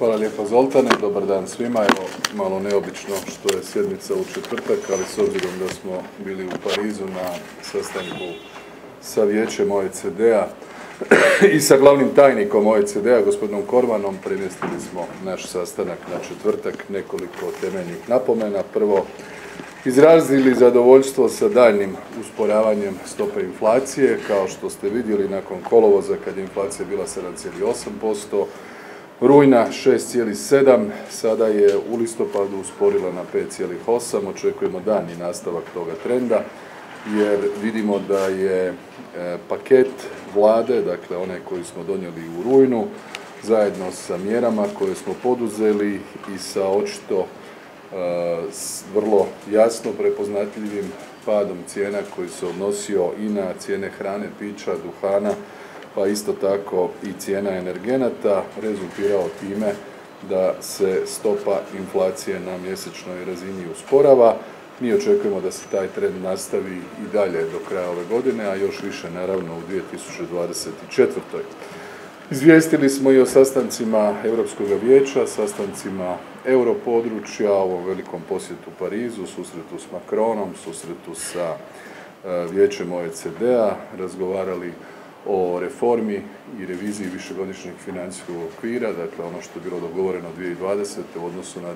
Hvala lijepa Zoltane, dobar dan svima. Evo, malo neobično što je sjednica u četvrtak, ali s obzirom da smo bili u Parizu na sastanku sa Vijećem OECD-a i sa glavnim tajnikom OECD-a, gospodinom Cormanom, premjestili smo naš sastanak na četvrtak. Nekoliko temeljnih napomena. Prvo, izrazili zadovoljstvo sa daljnjim usporavanjem stope inflacije. Kao što ste vidjeli, nakon kolovoza kad je inflacija bila 7,8%, rujna 6,7, sada je u listopadu usporila na 5,8. Očekujemo daljnji nastavak toga trenda jer vidimo da je paket vlade, dakle onaj koji smo donijeli u rujnu, zajedno sa mjerama koje smo poduzeli i sa očito vrlo jasno prepoznatljivim padom cijena koji se odnosio i na cijene hrane, pića, duhana, pa isto tako i cijena energenata, rezultirao time da se stopa inflacije na mjesečnoj razini usporava. Mi očekujemo da se taj trend nastavi i dalje do kraja ove godine, a još više naravno u 2024. Izvijestili smo i o sastancima Europskog vijeća, sastancima europodručja, ovom velikom posjetu Parizu, susretu s Macronom, susretu sa Vijećem OECD-a, razgovarali o reformi i reviziji višegodišnjeg financijskog okvira, dakle ono što je bilo dogovoreno 2020. u odnosu na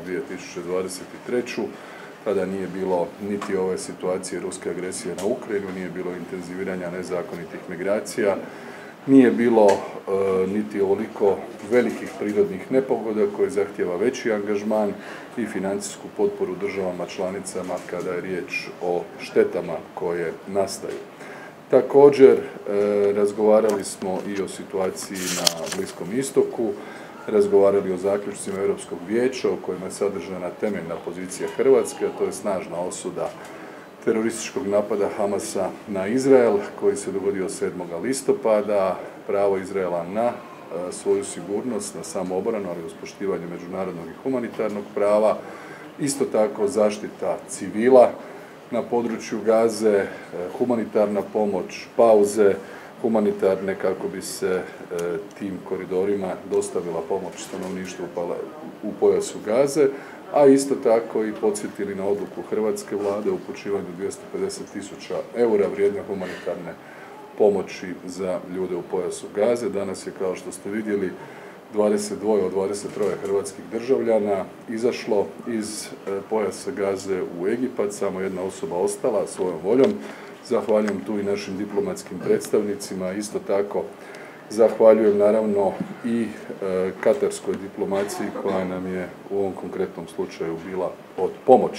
2023. Tada nije bilo niti ove situacije ruske agresije na Ukrajinu, nije bilo intenziviranja nezakonitih migracija, nije bilo niti ovoliko velikih prirodnih nepogoda koje zahtijeva veći angažman i financijsku potporu državama članicama kada je riječ o štetama koje nastaju. Također, razgovarali smo i o situaciji na Bliskom istoku, razgovarali o zaključcima Europskog vijeća u kojima je sadržana temeljna pozicija Hrvatske, a to je snažna osuda terorističkog napada Hamasa na Izrael koji se dogodio 7. listopada, pravo Izraela na svoju sigurnost, na samoobranu, ali uz poštivanje međunarodnog i humanitarnog prava, isto tako zaštita civila na području Gaze, humanitarna pomoć, pauze humanitarne kako bi se tim koridorima dostavila pomoć stanovništvu u pojasu Gaze, a isto tako i podsjetili na odluku hrvatske vlade o upućivanju 250.000 eura vrijedne humanitarne pomoći za ljude u pojasu Gaze. Danas je, kao što ste vidjeli, 22 od 23 hrvatskih državljana izašlo iz pojasa Gaze u Egipat, samo jedna osoba ostala svojom voljom. Zahvaljujem tu i našim diplomatskim predstavnicima, isto tako zahvaljujem naravno i katarskoj diplomaciji koja nam je u ovom konkretnom slučaju bila od pomoći.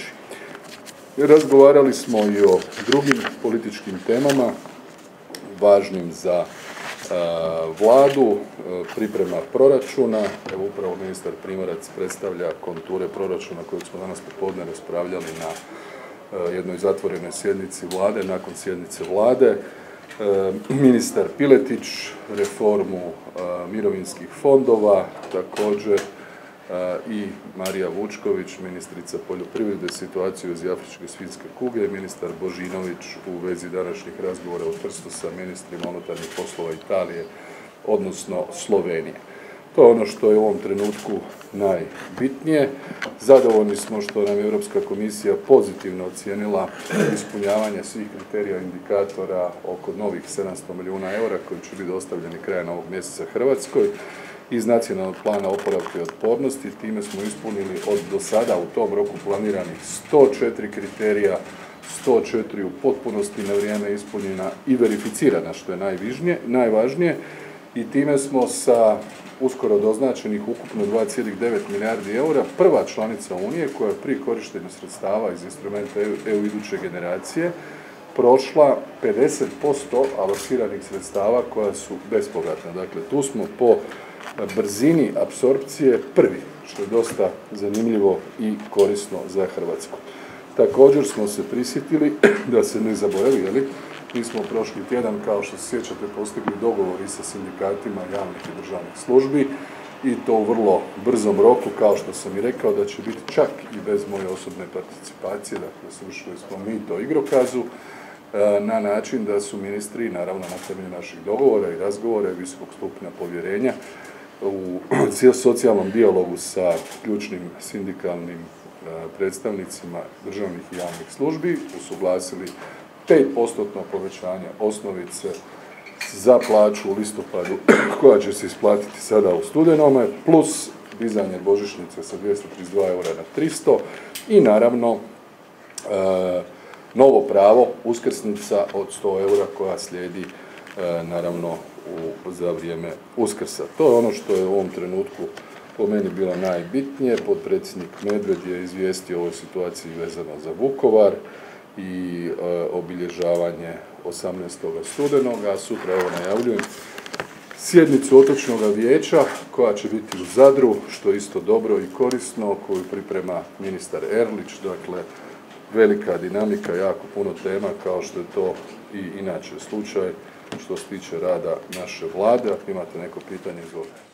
Razgovarali smo i o drugim političkim temama važnim za vladu, priprema proračuna. Evo upravo ministar Primorac predstavlja konture proračuna kojeg smo danas popodne raspravljali na jednoj zatvorenoj sjednici vlade, nakon sjednice vlade. Ministar Piletić reformu mirovinskih fondova, također i Marija Vučković, ministrica poljoprivrede, situaciju iz afričke svinjske kuge, ministar Božinović u vezi današnjih razgovora u Trstu sa ministrima unutarnjih poslova Italije, odnosno Slovenije. To je ono što je u ovom trenutku najbitnije. Zadovoljni smo što nam je Europska komisija pozitivno ocijenila ispunjavanje svih kriterija indikatora oko novih 700 milijuna eura koji će biti dostavljeni krajem ovog mjeseca Hrvatskoj iz Nacionalnog plana oporavka i otpornosti. Time smo ispunili od do sada u tom roku planiranih 104 kriterija, 104 u potpunosti na vrijeme ispunjena i verificirana, što je najvažnije. I time smo sa uskoro doznačenih ukupno 2,9 milijardi eura prva članica Unije koja pri korištenju sredstava iz instrumenta EU iduće generacije prošla 50% alociranih sredstava koja su bespovratna. Dakle, tu smo po brzini apsorpcije prvi, što je dosta zanimljivo i korisno za Hrvatsku. Također smo se prisjetili da se ne zaboravi, mi smo prošli tjedan, kao što se sjećate, postigli dogovor i sa sindikatima javnih i državnih službi i to u vrlo brzom roku, kao što sam i rekao, da će biti čak i bez moje osobne participacije, dakle svršili smo mi to igrokazu na način da su ministri, naravno na temelju naših dogovora i razgovora i visokog stupnja povjerenja, u socijalnom dijalogu sa ključnim sindikalnim predstavnicima državnih i javnih službi usuglasili 5% povećanje osnovice za plaću u listopadu koja će se isplatiti sada u studenome, plus dizanje božićnice sa 232 eura na 300 i naravno novo pravo uskrsnica od 100 eura koja slijedi naravno za vrijeme Uskrsa. To je ono što je u ovom trenutku po meni bilo najbitnije. Potpredsjednik Medved je izvijestio o ovoj situaciji vezano za Vukovar i obilježavanje 18. studenoga, a sutra evo najavljujem sjednicu Otočnog vijeća koja će biti u Zadru, što je isto dobro i korisno, koju priprema ministar Erlić. Dakle, velika dinamika, jako puno tema kao što je to i inače slučaj što se tiče rada naše Vlade. Ako imate neko pitanje, izvolite.